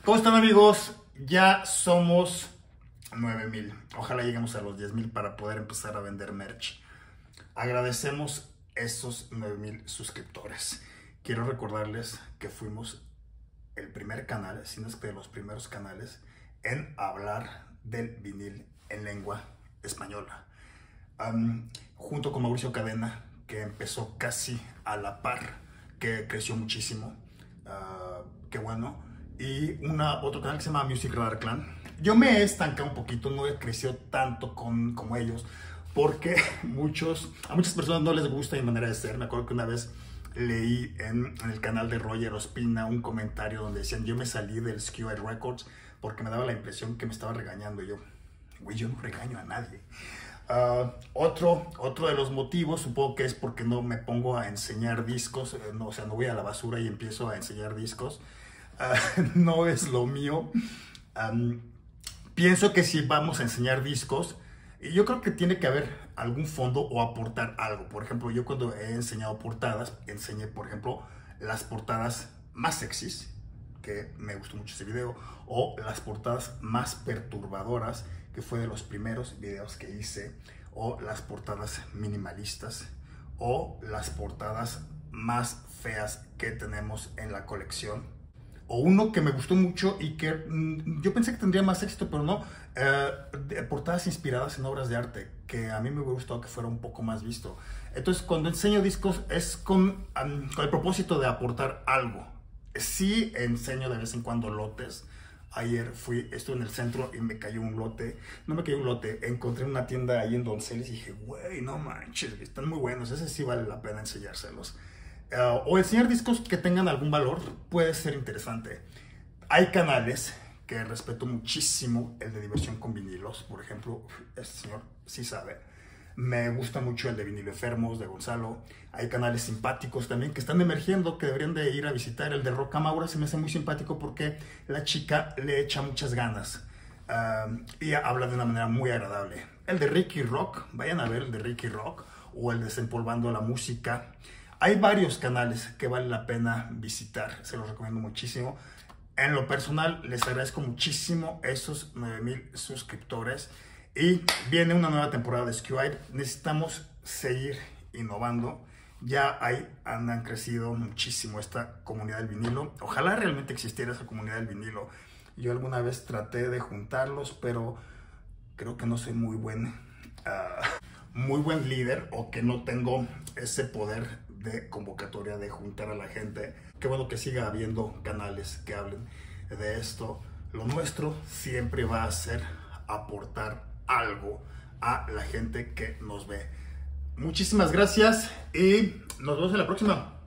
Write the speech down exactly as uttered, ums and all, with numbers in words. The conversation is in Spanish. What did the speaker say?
¿Cómo están, amigos? Ya somos nueve mil. Ojalá lleguemos a los diez mil para poder empezar a vender merch. Agradecemos esos nueve mil suscriptores. Quiero recordarles que fuimos el primer canal, si no es que de los primeros canales, en hablar del vinil en lengua española. Um, junto con Mauricio Cadena, que empezó casi a la par, que creció muchísimo. Uh, qué bueno. Y una, otro canal que se llama Music Radar Clan. Yo me he estancado un poquito, no he crecido tanto con, como ellos, porque muchos, a muchas personas no les gusta mi manera de ser. Me acuerdo que una vez leí en, en el canal de Roger Ospina un comentario donde decían: yo me salí del S Q I Records porque me daba la impresión que me estaba regañando. Y yo, güey, yo no regaño a nadie. Uh, otro, otro de los motivos supongo que es porque no me pongo a enseñar discos, eh, no, o sea, no voy a la basura y empiezo a enseñar discos. Uh, no es lo mío. Um, pienso que si vamos a enseñar discos, yo creo que tiene que haber algún fondo o aportar algo. Por ejemplo, yo cuando he enseñado portadas, enseñé, por ejemplo, las portadas más sexys, que me gustó mucho ese video, o las portadas más perturbadoras, que fue de los primeros videos que hice, o las portadas minimalistas, o las portadas más feas que tenemos en la colección. O uno que me gustó mucho y que mmm, yo pensé que tendría más éxito, pero no, eh, de, portadas inspiradas en obras de arte, que a mí me hubiera gustado que fuera un poco más visto. Entonces, cuando enseño discos es con, um, con el propósito de aportar algo. Sí enseño de vez en cuando lotes. Ayer fui, estuve en el centro y me cayó un lote. No me cayó un lote, encontré una tienda ahí en Donceles y dije, güey, no manches, están muy buenos, ese sí vale la pena enseñárselos. Uh, o enseñar discos que tengan algún valor puede ser interesante. Hay canales que respeto muchísimo, el de diversión con vinilos, por ejemplo, este señor sí sabe. Me gusta mucho el de Vinilo Enfermos, de Gonzalo. Hay canales simpáticos también que están emergiendo, que deberían de ir a visitar. El de Roca Maura se me hace muy simpático porque la chica le echa muchas ganas uh, y habla de una manera muy agradable. El de Ricky Rock, vayan a ver el de Ricky Rock, o el de Desempolvando la Música. Hay varios canales que vale la pena visitar, se los recomiendo muchísimo. En lo personal, les agradezco muchísimo esos nueve mil suscriptores. Y viene una nueva temporada de S Q I. Necesitamos seguir innovando. Ya hay, han, han crecido muchísimo esta comunidad del vinilo. Ojalá realmente existiera esa comunidad del vinilo. Yo alguna vez traté de juntarlos, pero creo que no soy muy buen, uh, muy buen líder, o que no tengo ese poder de convocatoria de juntar a la gente. Qué bueno que siga habiendo canales que hablen de esto. Lo nuestro siempre va a ser aportar algo a la gente que nos ve. Muchísimas gracias y nos vemos en la próxima.